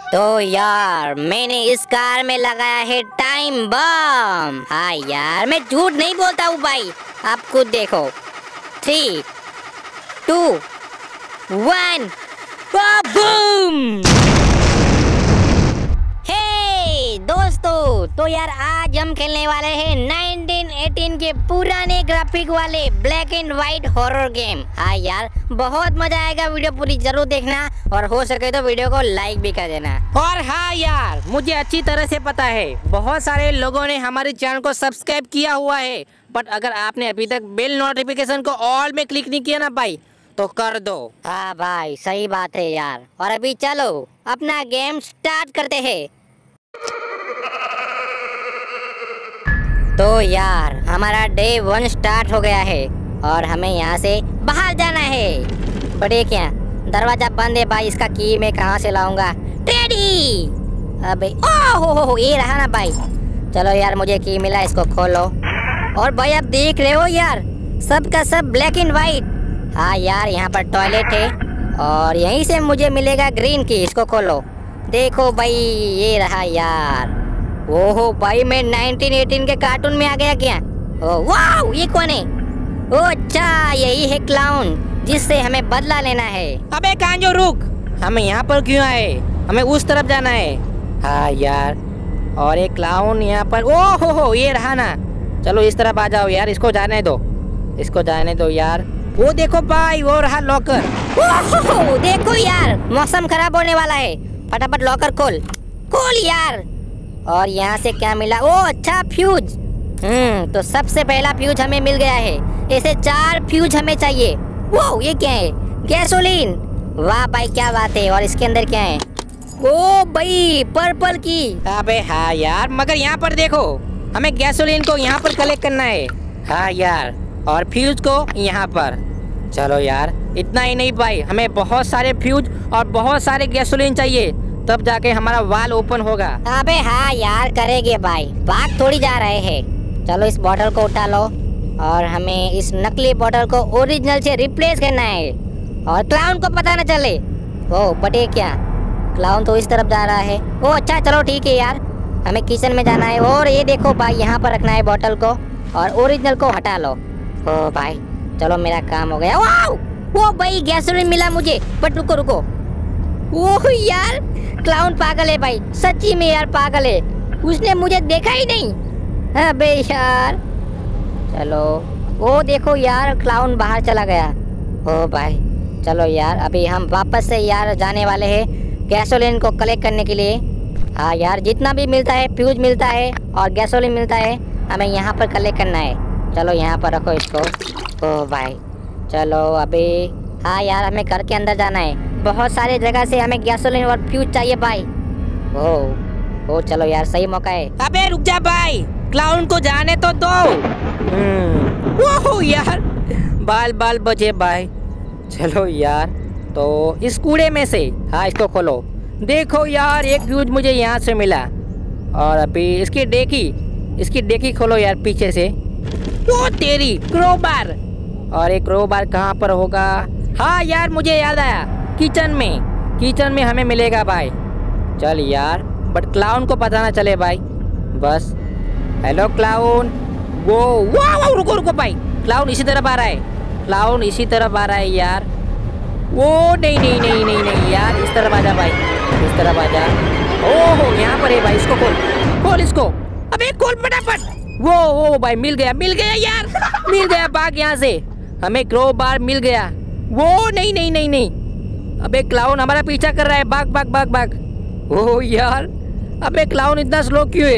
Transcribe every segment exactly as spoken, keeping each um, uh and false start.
तो यार मैंने इस कार में लगाया है टाइम बम। हाँ यार मैं झूठ नहीं बोलता हूँ भाई, आप खुद देखो। Three two one boom. Hey दोस्तों, तो यार आज हम खेलने वाले हैं नाइनटीन एटीन के पुराने ग्राफिक वाले black and white horror game. हाँ यार बहुत मजा आएगा, वीडियो पूरी जरूर देखना और हो सके तो वीडियो को लाइक भी कर देना। और हाँ यार मुझे अच्छी तरह से पता है बहुत सारे लोगों ने हमारे चैनल को सब्सक्राइब किया हुआ है, बट अगर आपने अभी तक बेल नोटिफिकेशन को ऑल में क्लिक नहीं किया ना भाई तो कर दो। हाँ भाई सही बात है यार। और अभी चलो अपना गेम स्टार्ट करते हैं। तो यार हमारा डे वन स्टार्ट हो गया है और हमें यहाँ से बाहर जाना है। बड़े क्या दरवाजा बंद है भाई, इसका की मैं कहाँ से लाऊंगा। टेडी अबे ओ हो हो ये रहा ना भाई। चलो यार मुझे की मिला, इसको खोलो। और भाई आप देख रहे हो यार सब का सब ब्लैक एंड व्हाइट। हाँ यार यहाँ पर टॉयलेट है और यहीं से मुझे मिलेगा ग्रीन की, इसको खोलो। देखो भाई ये रहा यार। ओहो भाई मैं नाइनटीन एटीन के कार्टून में आ गया क्या। ओ वाह ये कौन है। ओ अच्छा यही है क्लाउन जिससे हमें बदला लेना है। अबे कांजो रुक, हमें यहाँ पर क्यों आए, हमें उस तरफ जाना है। हाँ यार और एक क्लाउन यहाँ पर। ओ हो हो ये रहा ना। चलो इस तरफ आ जाओ यार, इसको जाने दो, इसको जाने दो यार। वो देखो भाई वो रहा लॉकर। ओहो देखो यार मौसम खराब होने वाला है, फटाफट लॉकर खोल खोल यार। और यहाँ से क्या मिला। ओ अच्छा फ्यूज। हम्म तो सबसे पहला फ्यूज हमें मिल गया है। ऐसे चार फ्यूज हमें चाहिए। वो ये क्या है, गैसोलीन। वाह भाई क्या बात है। और इसके अंदर क्या है। ओ भाई पर्पल की। अबे हाँ यार मगर यहाँ पर देखो हमें गैसोलीन को यहाँ पर कलेक्ट करना है। हाँ यार और फ्यूज को यहाँ पर। चलो यार इतना ही नहीं भाई, हमें बहुत सारे फ्यूज और बहुत सारे गैसोलीन चाहिए, तब जाके हमारा वाल ओपन होगा। अबे हाँ यार करेंगे भाई, भाग थोड़ी जा रहे हैं। चलो इस बॉटल को उठा लो और हमें इस नकली बॉटल को ओरिजिनल से रिप्लेस करना है और क्लाउन को पता न चले। ओ बटे क्या क्लाउन तो इस तरफ जा रहा है। ओ अच्छा चलो ठीक है यार, हमें किचन में जाना है। और ये देखो भाई यहाँ पर रखना है बॉटल को और ओरिजिनल को हटा लो। ओ भाई चलो मेरा काम हो गया। वाओ वो भाई गैसोलीन मिला मुझे, बट रुको रुको। ओह यार क्लाउन पागल है भाई, सच्ची में यार पागल है, उसने मुझे देखा ही नहीं। अबे यार चलो वो देखो यार क्लाउन बाहर चला गया। ओ भाई चलो यार अभी हम वापस से यार जाने वाले हैं गैसोलीन को कलेक्ट करने के लिए। हाँ यार जितना भी मिलता है फ्यूज मिलता है और गैसोलीन मिलता है हमें यहाँ पर कलेक्ट करना है। चलो यहाँ पर रखो इसको। ओ भाई चलो अभी हाँ यार हमें घर के अंदर जाना है, बहुत सारे जगह से हमें गैसोलीन और फ्यूज चाहिए भाई। ओ ओ चलो यार सही मौका है। अबे रुक जा भाई, क्लाउन को जाने तो दो। हम्म ओह यार बाल बाल बचे भाई। चलो यार तो इस कूड़े में से हाँ इसको खोलो। देखो यार एक फ्यूज मुझे यहाँ से मिला और अभी इसकी डेकी इसकी डेकी खोलो यार पीछे से। ओ तेरी क्रोबार। और एक क्रोबार कहाँ पर होगा। हाँ यार मुझे याद आया, किचन में किचन में हमें मिलेगा भाई। चल यार बट क्लाउन को पता ना चले भाई बस। Hello clown. वो वाह रुको रुको भाई, क्लाउन इसी तरफ आ रहा है, क्लाउन इसी तरफ आ रहा है यार। वो नहीं नहीं नहीं नहीं नहीं यार इस तरफ आ जा भाई, इस तरफ आ जा। ओहो यहाँ पर है भाई, इसको खोल खोल इसको। अबे खोल फटाफट। वो वो भाई मिल गया मिल गया यार मिल गया, भाग यहाँ से, हमें क्रोबार मिल गया। वो नहीं नहीं नहीं नहीं अबे क्लाउन हमारा पीछा कर रहा है, भाग भाग भाग भाग। ओह यार अबे क्लाउन इतना स्लो क्यों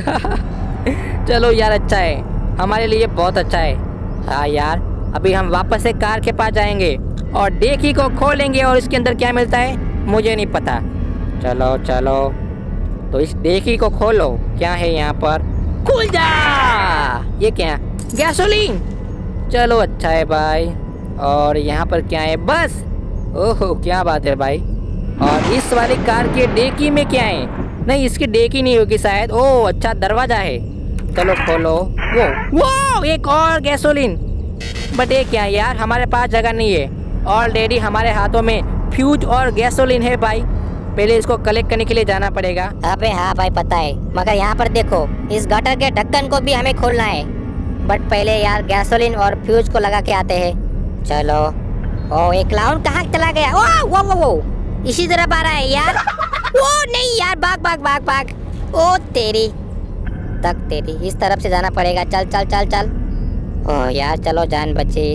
है। चलो यार अच्छा है, हमारे लिए बहुत अच्छा है। हाँ यार अभी हम वापस से कार के पास जाएंगे और डेकी को खोलेंगे और इसके अंदर क्या मिलता है मुझे नहीं पता। चलो चलो तो इस डेकी को खोलो, क्या है यहाँ पर। खुल जा। ये क्या, गैसोलीन। चलो अच्छा है भाई। और यहाँ पर क्या है, बस। ओहो क्या बात है भाई। और इस वाली कार के डेकी में क्या है, नहीं इसकी डेकी नहीं होगी शायद। ओह अच्छा दरवाजा है, चलो खोलो। वो वो एक और गैसोलीन। बट ये क्या है यार, हमारे पास जगह नहीं है, ऑलरेडी हमारे हाथों में फ्यूज और गैसोलीन है भाई। पहले इसको कलेक्ट करने के लिए जाना पड़ेगा। अबे हाँ भाई पता है, मगर यहाँ पर देखो इस गटर के ढक्कन को भी हमें खोलना है। बट पहले यार गैसोलीन और फ्यूज को लगा के आते हैं। चलो। ओ एक क्लाउन कहाँ चला गया? ओ वो वो वो इसी तरफ आ रहा है यार। ओ नहीं यार, भाग भाग भाग भाग। ओ तेरी तक तेरी, इस तरफ से जाना पड़ेगा। चल चल चल चल। ओ यार चलो जान बची।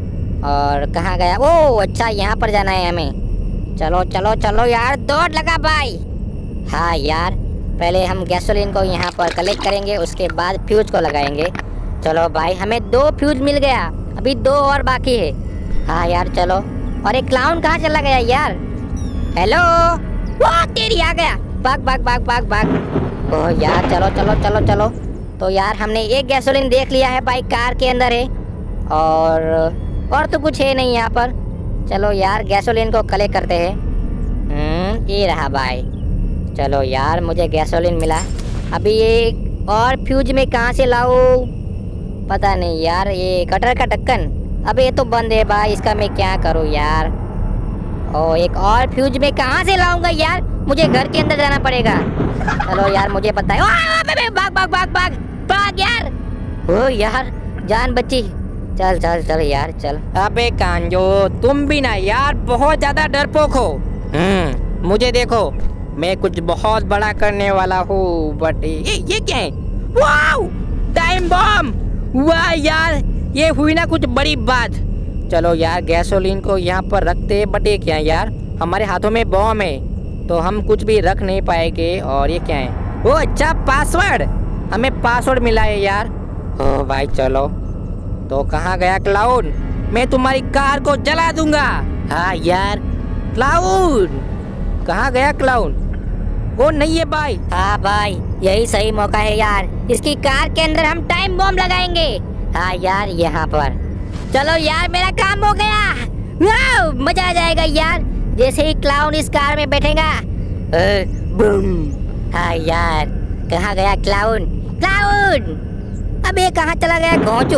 और कहाँ गया? ओ अच्छा यहाँ पर जाना है हमें। चलो चलो चलो यार, दौड़ लगा भाई। हाँ यार, पहले हम गैसोलीन को यहाँ पर कलेक्ट करेंगे, उसके बाद फ्यूज को लगाएंगे। चलो भाई, हमें दो फ्यूज मिल गया, अभी दो और बाकी है। हाँ यार चलो। और एक क्लाउन कहाँ चला गया यार? हेलो, वो तेरी आ गया। भाग भाग भाग भाग भाग। ओह यार चलो चलो चलो चलो। तो यार हमने एक गैसोलीन देख लिया है भाई, कार के अंदर है। और और तो कुछ है नहीं यहाँ पर। चलो यार गैसोलीन को कलेक्ट करते हैं। हम्म ये रहा भाई। चलो यार मुझे गैसोलीन मिला। अभी ये और फ्यूज में कहाँ से लाऊं पता नहीं यार। ये कटर का ढक्कन, अबे ये तो बंद है भाई, इसका मैं क्या करूं यार। ओ एक और फ्यूज में कहाँ से लाऊंगा यार, मुझे घर के अंदर जाना पड़ेगा। चलो यार मुझे पता है। ओ, भाग भाग भाग भाग भाग यार। ओ यार जान बची। चल चल चल यार चल। अबे कांजो, तुम भी ना यार बहुत ज्यादा डरपोक हो। हम्म मुझे देखो, मैं कुछ बहुत बड़ा करने वाला हूँ। बट ये ये क्या है? Wow, time bomb. वाह यार, ये हुई ना कुछ बड़ी बात। चलो यार गैसोलीन को यहाँ पर रखते हैं। बट ये क्या है यार, हमारे हाथों में बम है तो हम कुछ भी रख नहीं पाएंगे। और ये क्या है? ओ अच्छा, पासवर्ड, हमें पासवर्ड मिला है यार। ओ भाई चलो। तो कहाँ गया क्लाउन? मैं तुम्हारी कार को जला दूंगा। हाँ यार क्लाउन, कहाँ गया क्लाउन? वो नहीं है भाई। हाँ भाई, यही सही मौका है यार, इसकी कार के अंदर हम टाइम बम लगाएंगे। हाँ यार यहाँ पर। चलो यार मेरा काम हो गया। वाओ, मजा आ जाएगा यार, जैसे ही क्लाउन इस कार में बैठेगा। ए, बूम। हाँ यार, कहाँ गया क्लाउन? क्लाउन अबे कहाँ चला गया घोंचू?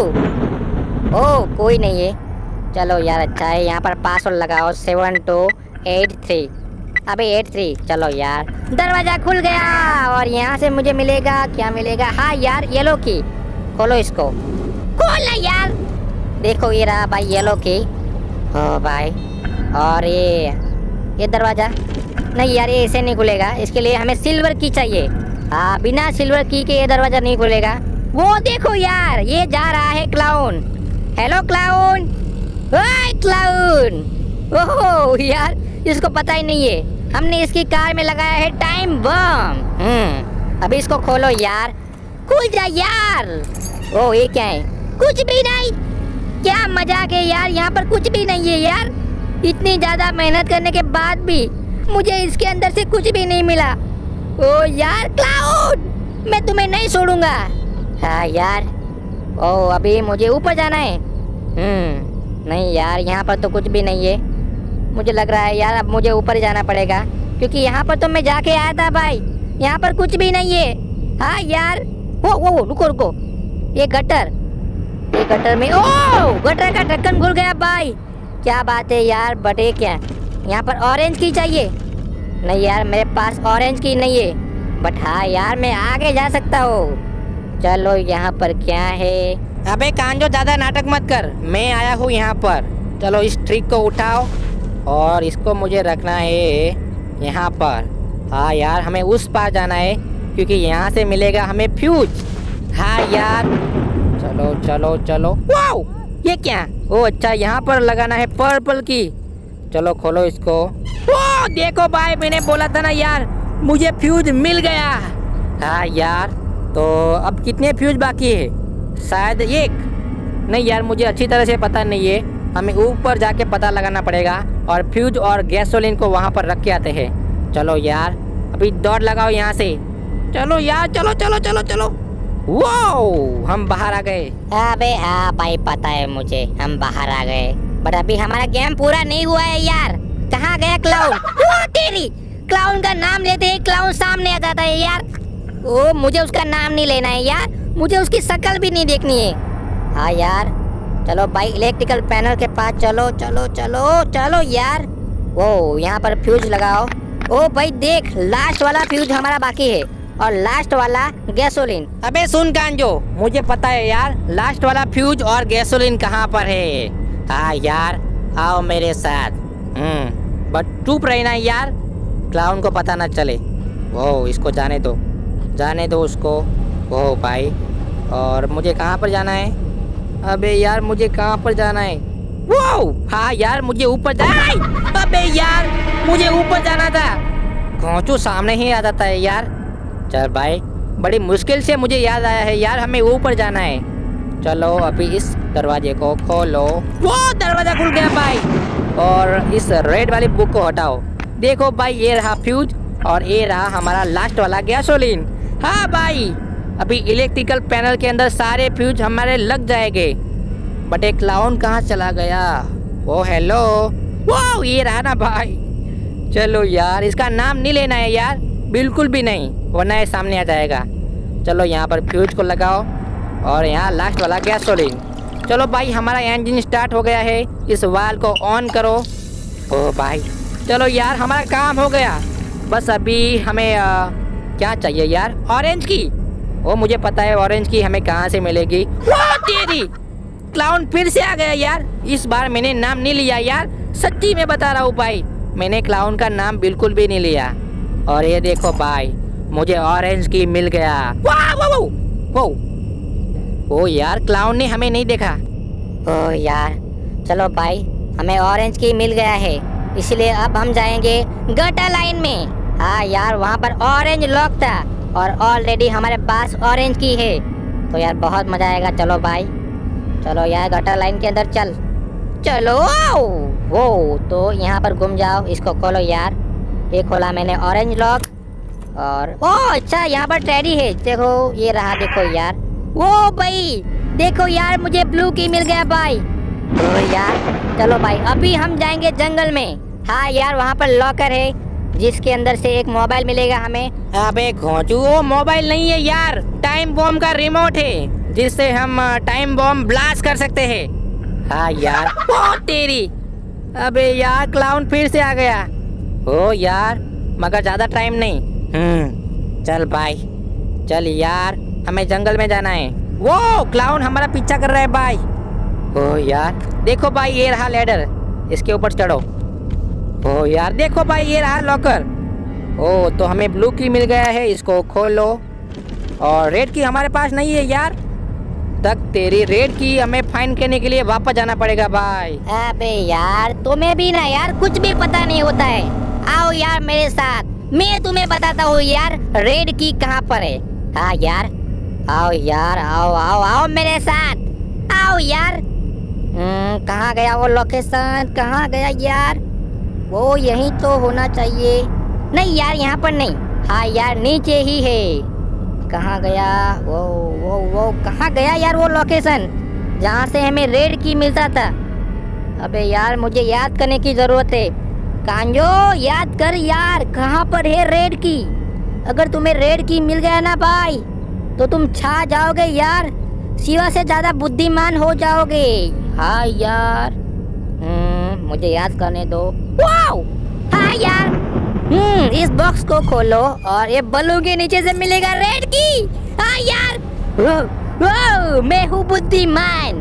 ओह कोई नहीं है। चलो यार अच्छा है, यहाँ पर पासवर्ड लगाओ सेवन टू एट थ्री। अबे एट थ्री। चलो यार दरवाजा खुल गया। और यहाँ से मुझे मिलेगा, क्या मिलेगा? हाँ यार येलो की। खोलो इसको। खोल ना यार। देखो ये रहा भाई येलो की। ओ भाई। और ये ये दरवाजा नहीं यार, ये ऐसे नहीं खुलेगा, इसके लिए हमें सिल्वर की चाहिए। हाँ बिना सिल्वर की के ये दरवाजा नहीं खुलेगा। वो देखो यार, ये जा रहा है क्लाउन। Hello clown. ओए क्लाउन। ओह यार, इसको पता ही नहीं है हमने इसकी कार में लगाया है टाइम बम। हम्म अभी इसको खोलो यार। खुल जा यार। ओ ये क्या है? कुछ भी नहीं। क्या मजाक है यार, यहाँ पर कुछ भी नहीं है यार। इतनी ज्यादा मेहनत करने के बाद भी मुझे इसके अंदर से कुछ भी नहीं मिला। ओ यार क्लाउड, मैं तुम्हें नहीं छोड़ूंगा। हाँ यार। ओ अभी मुझे ऊपर जाना है। हम्म नहीं यार, यहाँ पर तो कुछ भी नहीं है। मुझे लग रहा है यार अब मुझे ऊपर जाना पड़ेगा, क्योंकि यहाँ पर तो मैं जाके आया था भाई, यहाँ पर कुछ भी नहीं है। हाँ यार। वो वो रुको रुको, ये गटर, ये गटर में, ओ गटर का ढक्कन खुल गया भाई। क्या बात है यार। बटे क्या यहाँ पर ऑरेंज की चाहिए? नहीं यार मेरे पास ऑरेंज की नहीं है। बट हाँ यार मैं आगे जा सकता हूँ। चलो यहाँ पर क्या है? अबे कांजो ज्यादा नाटक मत कर, मैं आया हूँ यहाँ पर। चलो इस ट्रिक को उठाओ और इसको मुझे रखना है यहाँ पर। हाँ यार हमें उस पार जाना है, क्योंकि यहाँ से मिलेगा हमें फ्यूज। हाँ यार चलो चलो चलो। वाओ ये क्या? ओ अच्छा, यहाँ पर लगाना है पर्पल की। चलो खोलो इसको। ओ देखो भाई, मैंने बोला था ना यार, मुझे फ्यूज मिल गया। हाँ यार, तो अब कितने फ्यूज बाकी है? शायद एक। नहीं यार मुझे अच्छी तरह से पता नहीं है, हमें ऊपर जाके पता लगाना पड़ेगा और फ्यूज और गैसोलीन को वहाँ पर रख के आते हैं। चलो यार अभी दौड़ लगाओ यहाँ से। चलो यार चलो चलो चलो चलो। वाओ हम बाहर आ गए। अबे हाँ भाई पता है मुझे, हम बाहर आ गए। बट अभी हमारा गेम पूरा नहीं हुआ है यार। कहाँ गया क्लाउन? ओ तेरी, क्लाउन का नाम लेते ही क्लाउन सामने आ जाता है यार। ओ मुझे उसका नाम नहीं लेना है यार, मुझे उसकी शक्ल भी नहीं देखनी है। हाँ यार चलो भाई, इलेक्ट्रिकल पैनल के पास चलो चलो चलो चलो यार। वो यहाँ पर फ्यूज लगाओ। ओ भाई देख, लास्ट वाला फ्यूज हमारा बाकी है और लास्ट वाला गैसोलीन। अबे सुन कांजो, मुझे पता है यार लास्ट वाला फ्यूज और गैसोलीन कहाँ पर है। हाँ यार, आओ मेरे साथ। हम्म बट चुप रहना यार, क्लाउन को पता ना चले। वो इसको जाने दो, जाने दो उसको। वो भाई, और मुझे कहाँ पर जाना है? अबे यार मुझे कहाँ पर जाना है? वो हाँ यार, मुझे ऊपर जाना। अबे यार मुझे ऊपर जाना था। घोंचू सामने ही आ जाता है यार। चल भाई, बड़ी मुश्किल से मुझे याद आया है यार, हमें ऊपर जाना है। चलो अभी इस दरवाजे को खोलो। वो दरवाजा खुल गया भाई। और इस रेड वाली बुक को हटाओ। देखो भाई, ये रहा फ्यूज और ये रहा हमारा लास्ट वाला गैसोलीन। हाँ भाई, अभी इलेक्ट्रिकल पैनल के अंदर सारे फ्यूज हमारे लग जाएंगे। बट एक क्लाउन कहाँ चला गया? ओ हेलो, वो ये रहा ना भाई। चलो यार, इसका नाम नहीं लेना है यार, बिल्कुल भी नहीं, वरना ये सामने आ जाएगा। चलो यहाँ पर फ्यूज को लगाओ और यहाँ लास्ट वाला गैसोलीन। चलो भाई, हमारा इंजन स्टार्ट हो गया है। इस वाल को ऑन करो। ओ भाई, चलो यार हमारा काम हो गया। बस अभी हमें आ, क्या चाहिए यार? ऑरेंज की। वो मुझे पता है ऑरेंज की हमें कहाँ से मिलेगी। वो तेरी, क्लाउन फिर से आ गया यार। इस बार मैंने नाम नहीं लिया यार, सच्ची में बता रहा हूँ भाई, मैंने क्लाउन का नाम बिल्कुल भी नहीं लिया। और ये देखो भाई, मुझे ऑरेंज की मिल गया। वाह वाह वाह। ओ यार, क्लाउन ने हमें नहीं देखा। ओ यार, चलो भाई, हमें ऑरेंज की मिल गया है, इसलिए अब हम जाएंगे गटर लाइन में। हाँ यार, वहाँ पर ऑरेंज लॉक था और ऑलरेडी हमारे पास ऑरेंज की है, तो यार बहुत मजा आएगा। चलो भाई, चलो यार गटर लाइन के अंदर चल। चलो। वो तो यहाँ पर घूम जाओ, इसको खोलो यार। ये खोला मैंने ऑरेंज लॉक। और ओ अच्छा, यहाँ पर टेडी है, देखो ये रहा, देखो यार। वो भाई देखो यार, मुझे ब्लू की मिल गया भाई। तो यार चलो भाई, अभी हम जाएंगे जंगल में। हाँ यार, वहाँ पर लॉकर है जिसके अंदर से एक मोबाइल मिलेगा हमें। अबे घोंचू, वो मोबाइल नहीं है यार, टाइम बॉम्ब का रिमोट है, जिससे हम टाइम बॉम्ब ब्लास्ट कर सकते हैं। हाँ यार। ओ तेरी, अबे यार क्लाउन फिर से आ गया। ओ यार, मगर ज्यादा टाइम नहीं। हम्म चल भाई, चल यार, हमें जंगल में जाना है। वो क्लाउन हमारा पीछा कर रहा है भाई। ओ यार देखो भाई, ये रहा लेडर, इसके ऊपर चढ़ो। ओ यार देखो भाई, ये रहा लॉकर। ओ तो हमें ब्लू की मिल गया है, इसको खोलो। और रेड की हमारे पास नहीं है यार। तक तेरी रेड की हमें फाइंड करने के लिए वापस जाना पड़ेगा भाई। अबे यार, तुम्हें भी ना यार कुछ भी पता नहीं होता है। आओ यार मेरे साथ, मैं तुम्हें बताता हूँ यार रेड की कहाँ पर है। हाँ यार, आओ यार, आओ आओ आओ मेरे साथ, आओ यार। हम्म कहाँ गया वो लोकेशन, कहाँ गया यार? वो यहीं तो होना चाहिए। नहीं यार, यहाँ पर नहीं। हाँ यार, नीचे ही है। कहाँ गया वो वो वो कहाँ गया यार वो लोकेशन जहाँ से हमें रेड की मिलता था? अबे यार, मुझे याद करने की जरूरत है। कांजो याद कर यार, कहाँ पर है रेड की? अगर तुम्हें रेड की मिल गया ना भाई, तो तुम छा जाओगे यार, शिवा से ज्यादा बुद्धिमान हो जाओगे। हाँ यार, हम्म मुझे याद करने दो। वाओ, हाँ यार, हम्म इस बॉक्स को खोलो और ये बलून के नीचे से मिलेगा रेड की। हाँ यार, वो, वो, मैं हूँ बुद्धिमान,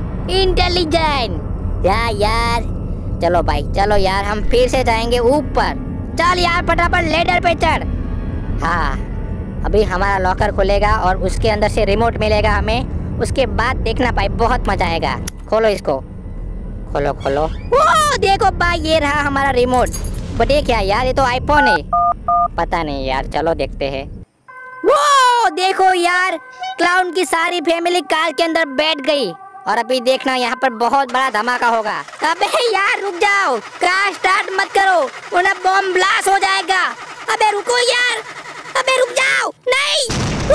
इंटेलिजेंट। या यार, चलो भाई, चलो यार, हम फिर से जाएंगे ऊपर। चल यार, फटाफट लेडर पे चढ़। हाँ, अभी हमारा लॉकर खुलेगा और उसके अंदर से रिमोट मिलेगा हमें। उसके बाद देखना भाई, बहुत मजा आएगा। खोलो इसको, खोलो खोलो। वो देखो भाई, ये रहा हमारा रिमोट। बट ये क्या यार, ये तो आईफोन है। पता नहीं यार, चलो देखते हैं। वो देखो यार, क्लाउन की सारी फैमिली कार के अंदर बैठ गई और अभी देखना यहाँ पर बहुत बड़ा धमाका होगा। अबे यार रुक जाओ, कार स्टार्ट मत करो वरना बॉम्ब ब्लास्ट हो जाएगा। अबे रुको यार, अबे रुक जाओ, नहीं।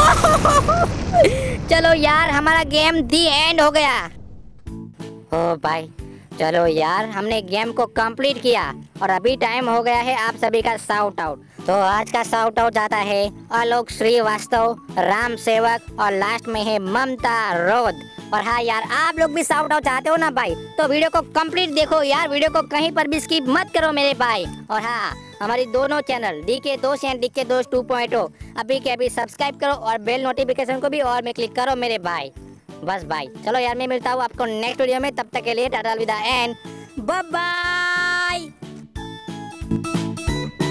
चलो यार, हमारा गेम दी एंड हो गया। ओ भाई, चलो यार, हमने गेम को कंप्लीट किया और अभी टाइम हो गया है आप सभी का शाउट आउट। तो आज का शाउट आउट जाता है आलोक श्रीवास्तव, राम सेवक और लास्ट में है ममता रोध। और हाँ यार, आप लोग भी शाउट आउट चाहते हो ना भाई, तो वीडियो को कंप्लीट देखो यार, वीडियो को कहीं पर भी स्किप मत करो मेरे भाई। और हाँ, हमारी दोनों चैनल डी के दोस्त एंड डी के दोस्त टू पॉइंट ओ अभी के अभी सब्सक्राइब करो और बेल नोटिफिकेशन को भी और में क्लिक करो मेरे भाई। बस भाई चलो यार, मैं मिलता हूँ आपको नेक्स्ट वीडियो में, तब तक के लिए टाटा अलविदा एंड बाय बाय।